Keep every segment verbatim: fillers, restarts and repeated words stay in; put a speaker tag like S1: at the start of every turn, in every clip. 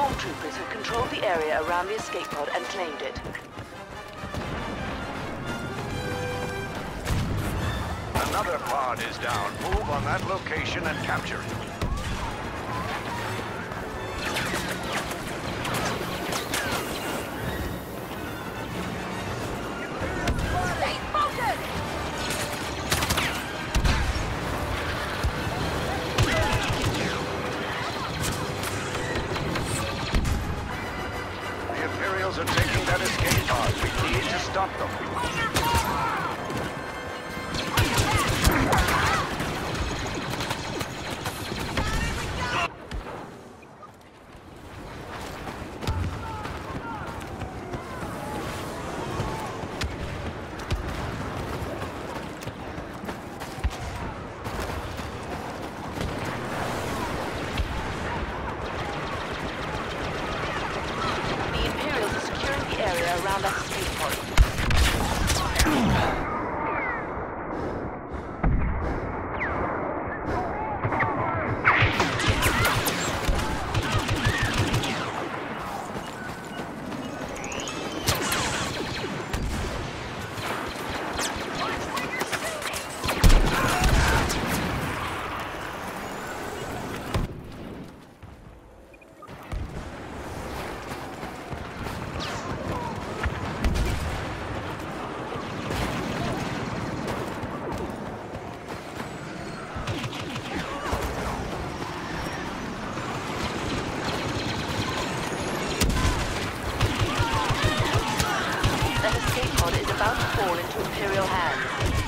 S1: Stormtroopers have controlled the area around the escape pod and claimed it.
S2: Another pod is down. Move on that location and capture it. The Imperials are taking that escape pod. We need to stop them.
S1: Around that escape pod. About to fall into Imperial hands.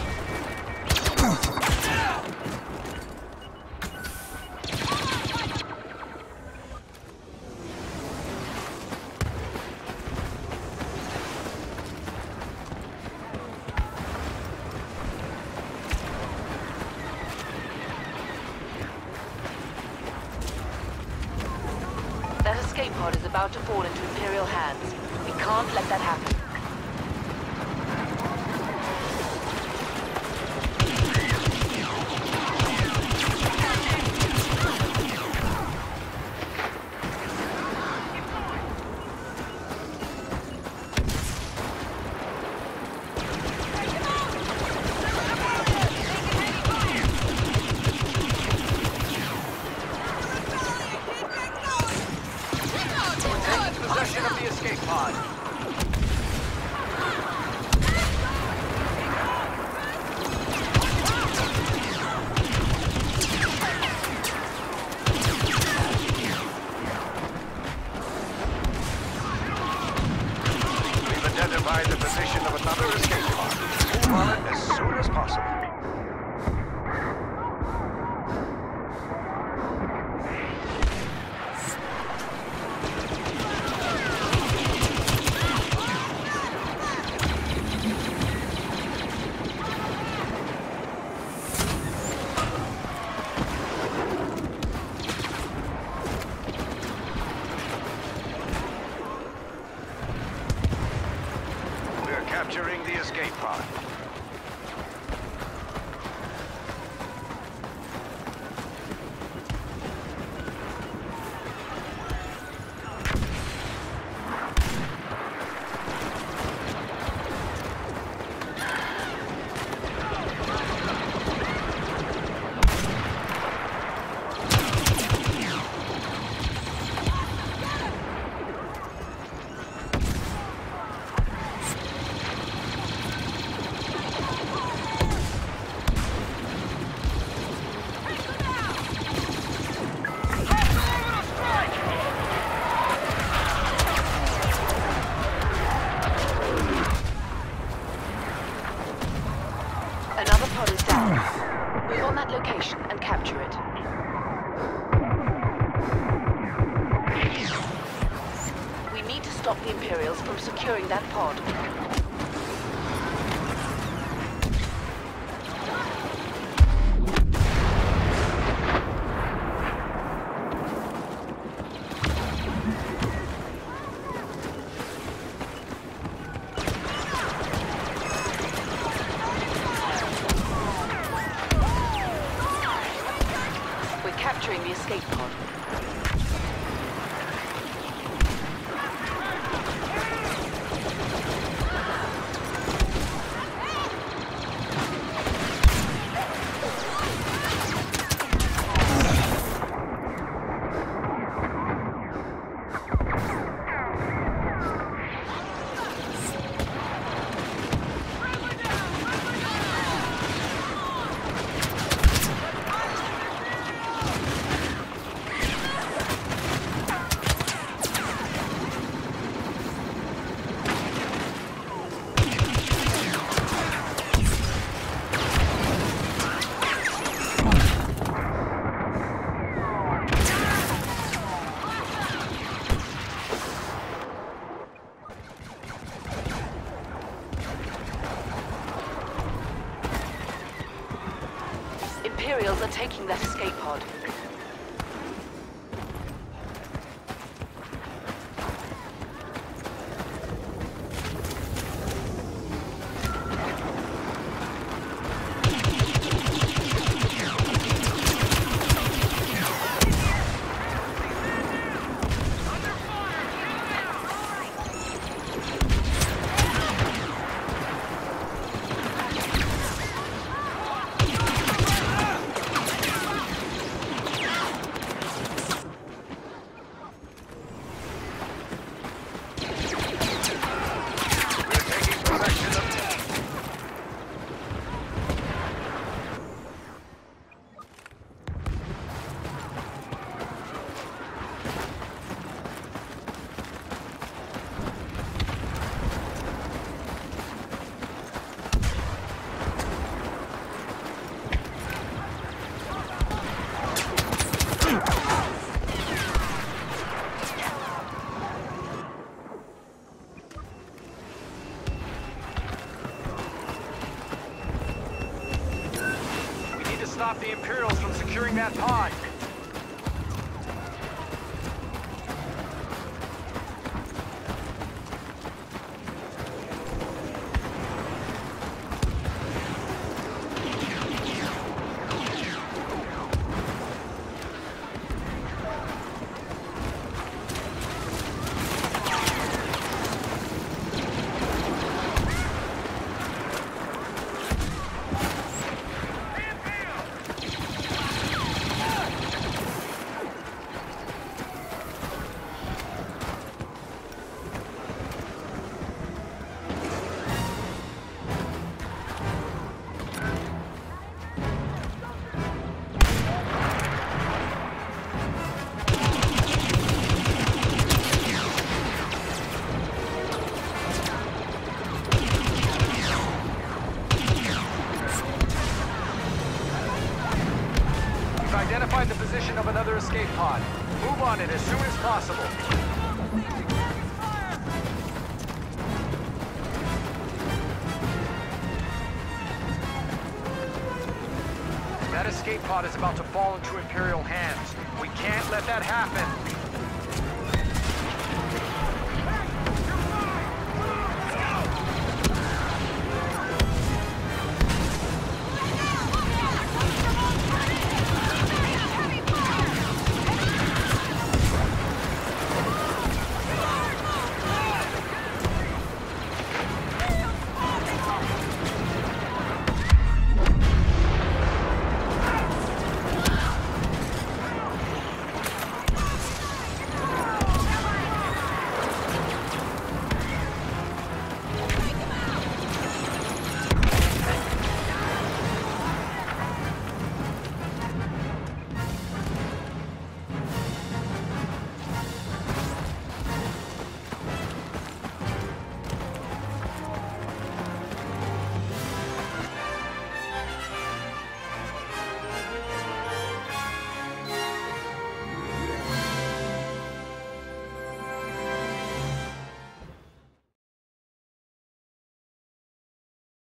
S1: That escape pod is about to fall into Imperial hands. We can't let that happen.
S2: Possession of the escape pod. We've identified the position of another escape pod. Move on it as soon as possible. Capturing the escape pod.
S1: Another pod is down. Move on that location and capture it. We need to stop the Imperials from securing that pod. Capturing the escape pod. Imperials are taking that escape pod.
S3: Stop the Imperials from securing that pod. Identified the position of another escape pod. Move on it as soon as possible. That escape pod is about to fall into Imperial hands. We can't let that happen.